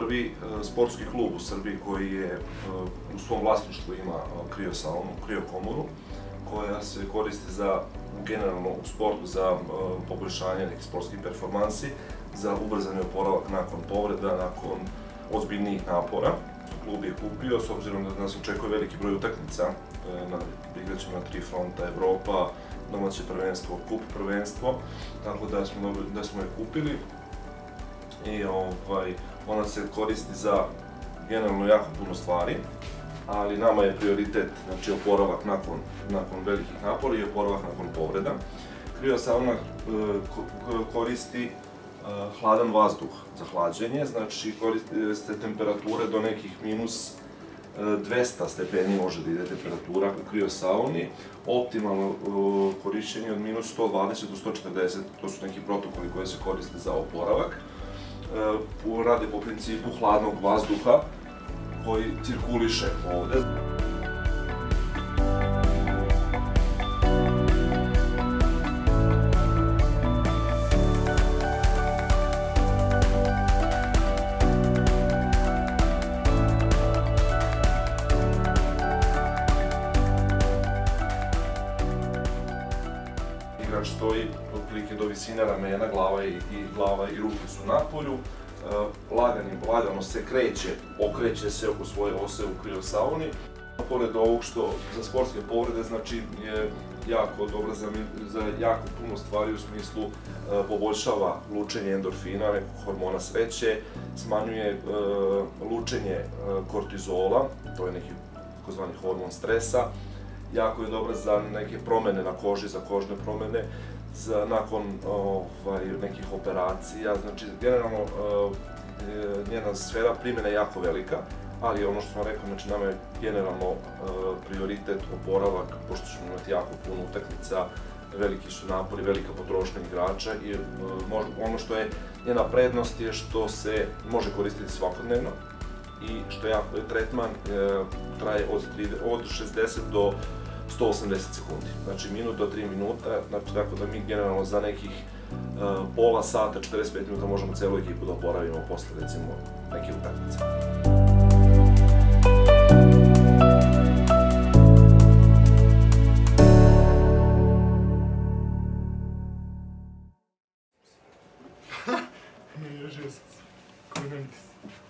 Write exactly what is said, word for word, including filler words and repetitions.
prvi sportski klub u Srbiji koji je u svom vlasništvu ima kriosaunu, kriokomoru, koja se koristi za, generalno u sportu, za poboljšanje nekih sportskih performansi, za ubrzani oporavak nakon povreda, nakon ozbiljnijih napora. Klub je kupio, s obzirom da nas očekuje veliki broj utakmica, igraćemo na tri fronta, Evropa, domaće prvenstvo, kup prvenstvo, tako da smo je kupili i ona se koristi za generalno jako puno stvari, ali nama je prioritet oporavak nakon velikih napora i oporavak nakon povreda. Kriosauna koristi hladan vazduh za hlađenje, znači koriste temperature do nekih minus dvesta stepeni može da ide temperatura u kriosauni, optimalno korišćenje od minus sto dvadeset do sto četrdeset, to su neki protokoli koji se koriste za oporavak. Rade po principu hladnog vazduha koji cirkuliše ovde. Igrač stoji otprilike do visine ramena, glava i ruke su napolju, lagano se kreće, okreće se oko svoje ose u kriosauni. Pored ovog što za sportske povrede znači je jako dobro za jako puno stvari u smislu poboljšava lučenje endorfina, nekog hormona sreće, smanjuje lučenje kortizola, to je neki takozvani hormon stresa, jako je dobra za neke promene na koži, za kožne promene, nakon nekih operacija, znači generalno njena sfera primjena je jako velika, ali ono što sam rekao, znači nama je generalno prioritet oporavak, pošto ćemo imati jako puno utakmica, veliki su napori, velika potrošnja igrača i ono što je njena prednost je što se može koristiti svakodnevno i što je tretman traje od šezdeset do sto osamdeset sekundi, znači minut do tri minuta, znači tako da mi generalno za nekih pola sata, četrdeset pet minuta možemo celu ekipu da oporavimo posle recimo neke utakmice. Ne, ježio sam se. Ko ne mi ti se.